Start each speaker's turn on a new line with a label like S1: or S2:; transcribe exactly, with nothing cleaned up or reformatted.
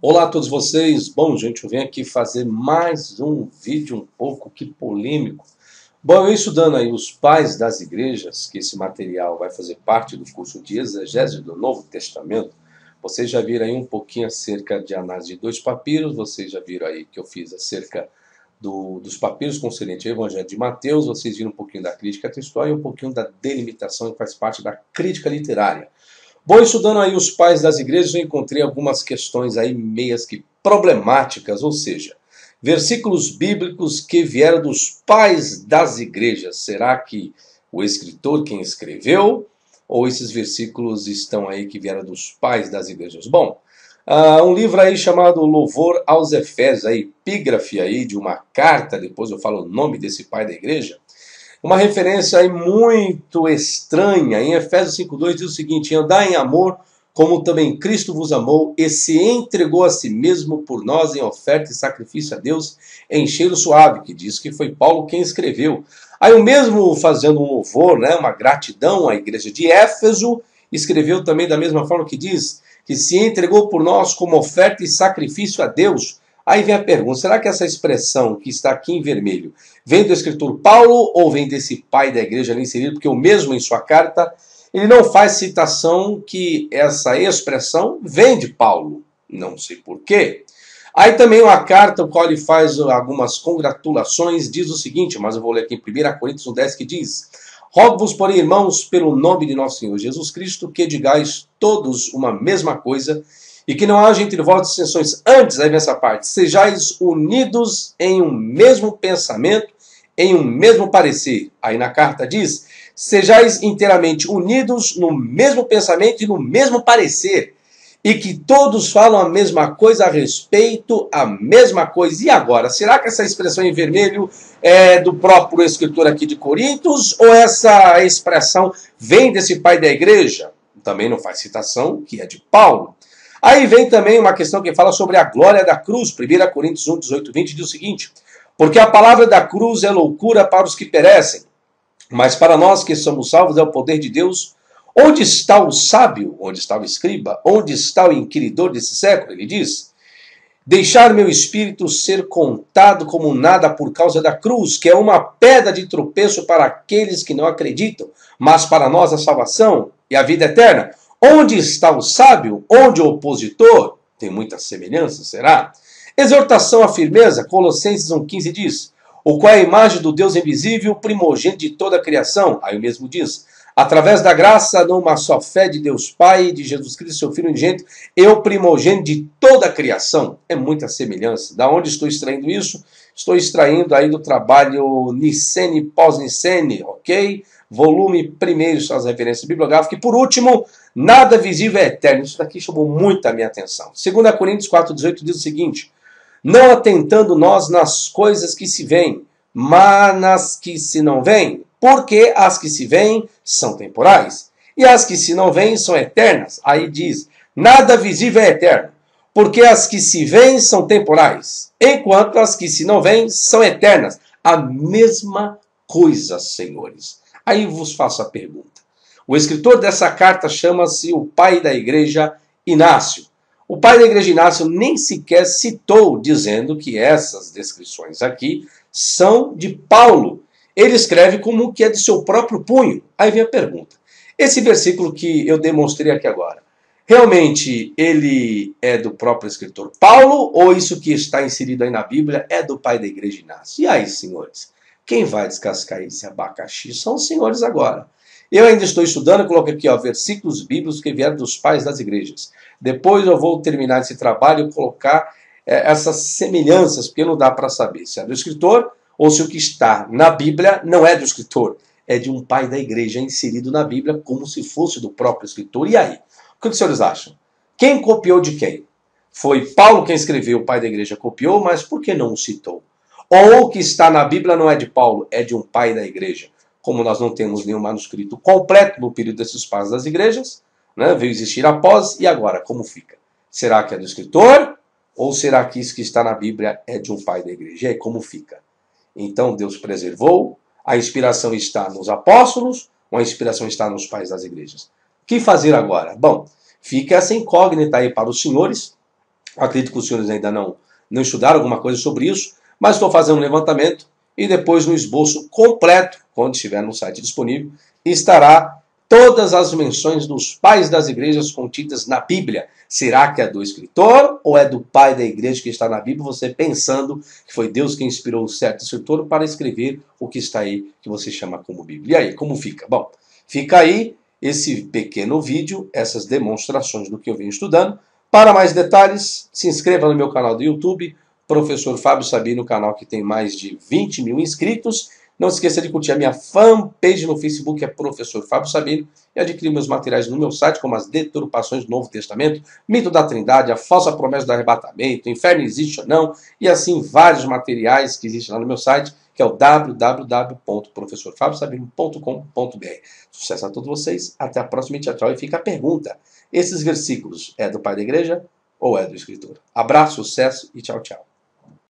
S1: Olá a todos vocês. Bom, gente, eu venho aqui fazer mais um vídeo um pouco que polêmico. Bom, eu venho estudando aí os pais das igrejas, que esse material vai fazer parte do curso de exegese do Novo Testamento. Vocês já viram aí um pouquinho acerca de análise de dois papiros, vocês já viram aí que eu fiz acerca do, dos papiros concernentes ao Evangelho de Mateus, vocês viram um pouquinho da crítica textual e um pouquinho da delimitação que faz parte da crítica literária. Bom, estudando aí os pais das igrejas, eu encontrei algumas questões aí meias que problemáticas, ou seja, versículos bíblicos que vieram dos pais das igrejas. Será que o escritor quem escreveu? Ou esses versículos estão aí que vieram dos pais das igrejas? Bom, uh, um livro aí chamado Louvor aos Efésios, a epígrafe aí de uma carta, depois eu falo o nome desse pai da igreja, uma referência aí muito estranha. Em Efésios cinco, dois diz o seguinte: andai em amor, como também Cristo vos amou, e se entregou a si mesmo por nós em oferta e sacrifício a Deus, em cheiro suave, que diz que foi Paulo quem escreveu. Aí o mesmo fazendo um louvor, né, uma gratidão à igreja de Éfeso, escreveu também da mesma forma que diz que se entregou por nós como oferta e sacrifício a Deus. Aí vem a pergunta, será que essa expressão que está aqui em vermelho vem do escritor Paulo ou vem desse pai da igreja ali inserido? Porque o mesmo em sua carta, ele não faz citação que essa expressão vem de Paulo. Não sei porquê. Aí também uma carta, o qual ele faz algumas congratulações, diz o seguinte, mas eu vou ler aqui em primeira Coríntios um, dez, que diz: rogo-vos, porém, irmãos, pelo nome de nosso Senhor Jesus Cristo, que digais todos uma mesma coisa, e que não haja entre vós dissensões. Antes, aí nessa parte, sejais unidos em um mesmo pensamento, em um mesmo parecer. Aí na carta diz, sejais inteiramente unidos no mesmo pensamento e no mesmo parecer, e que todos falam a mesma coisa a respeito a mesma coisa. E agora, será que essa expressão em vermelho é do próprio escritor aqui de Coríntios, ou essa expressão vem desse pai da igreja? Também não faz citação, que é de Paulo. Aí vem também uma questão que fala sobre a glória da cruz. primeira Coríntios um, dezoito, vinte diz o seguinte: porque a palavra da cruz é loucura para os que perecem, mas para nós que somos salvos é o poder de Deus. Onde está o sábio? Onde está o escriba? Onde está o inquiridor desse século? Ele diz: deixar meu espírito ser contado como nada por causa da cruz, que é uma pedra de tropeço para aqueles que não acreditam, mas para nós a salvação e a vida eterna. Onde está o sábio? Onde o opositor? Tem muita semelhança, será? Exortação à firmeza, Colossenses um, quinze diz: o qual é a imagem do Deus invisível, primogênito de toda a criação. Aí o mesmo diz: através da graça, numa só fé de Deus Pai, de Jesus Cristo, seu Filho unigênito, e o primogênito de toda a criação. É muita semelhança. Da onde estou extraindo isso? Estou extraindo aí do trabalho Nicene pós-Nicene, ok? Volume primeiro, são as referências bibliográficas. E por último, nada visível é eterno. Isso daqui chamou muito a minha atenção. segunda Coríntios quatro, dezoito diz o seguinte: não atentando nós nas coisas que se veem, mas nas que se não veem, porque as que se veem são temporais, e as que se não veem são eternas. Aí diz, nada visível é eterno, porque as que se veem são temporais, enquanto as que se não veem são eternas. A mesma coisa, senhores. Aí vos faço a pergunta. O escritor dessa carta chama-se o pai da igreja, Inácio. O pai da igreja, Inácio, nem sequer citou, dizendo que essas descrições aqui são de Paulo. Ele escreve como que é de seu próprio punho. Aí vem a pergunta. Esse versículo que eu demonstrei aqui agora, realmente ele é do próprio escritor Paulo, ou isso que está inserido aí na Bíblia é do pai da igreja, Inácio? E aí, senhores? Quem vai descascar esse abacaxi são os senhores agora. Eu ainda estou estudando, eu coloquei aqui, ó, versículos bíblicos que vieram dos pais das igrejas. Depois eu vou terminar esse trabalho e colocar é, essas semelhanças, porque não dá para saber se é do escritor ou se o que está na Bíblia não é do escritor. É de um pai da igreja inserido na Bíblia como se fosse do próprio escritor. E aí? O que os senhores acham? Quem copiou de quem? Foi Paulo quem escreveu, o pai da igreja copiou, mas por que não o citou? Ou o que está na Bíblia não é de Paulo, é de um pai da igreja. Como nós não temos nenhum manuscrito completo no período desses pais das igrejas, né, veio existir após, e agora, como fica? Será que é do escritor? Ou será que isso que está na Bíblia é de um pai da igreja? E aí, como fica? Então Deus preservou, a inspiração está nos apóstolos, ou a inspiração está nos pais das igrejas? O que fazer agora? Bom, fica essa incógnita aí para os senhores, Acredito que os senhores ainda não, não estudaram alguma coisa sobre isso, mas estou fazendo um levantamento e depois no esboço completo, quando estiver no site disponível, estará todas as menções dos pais das igrejas contidas na Bíblia. Será que é do escritor ou é do pai da igreja que está na Bíblia? Você pensando que foi Deus quem inspirou o certo escritor para escrever o que está aí, que você chama como Bíblia. E aí, como fica? Bom, fica aí esse pequeno vídeo, essas demonstrações do que eu venho estudando. Para mais detalhes, se inscreva no meu canal do YouTube, Professor Fábio Sabino, canal que tem mais de vinte mil inscritos. Não se esqueça de curtir a minha fanpage no Facebook, é Professor Fábio Sabino, e adquirir meus materiais no meu site, como as deturpações do Novo Testamento, mito da Trindade, a falsa promessa do arrebatamento, inferno existe ou não, e assim vários materiais que existem lá no meu site, que é o w w w ponto professor fábio sabino ponto com ponto b r. Sucesso a todos vocês, até a próxima, tchau, tchau. E fica a pergunta, esses versículos é do pai da igreja ou é do escritor? Abraço, sucesso e tchau, tchau.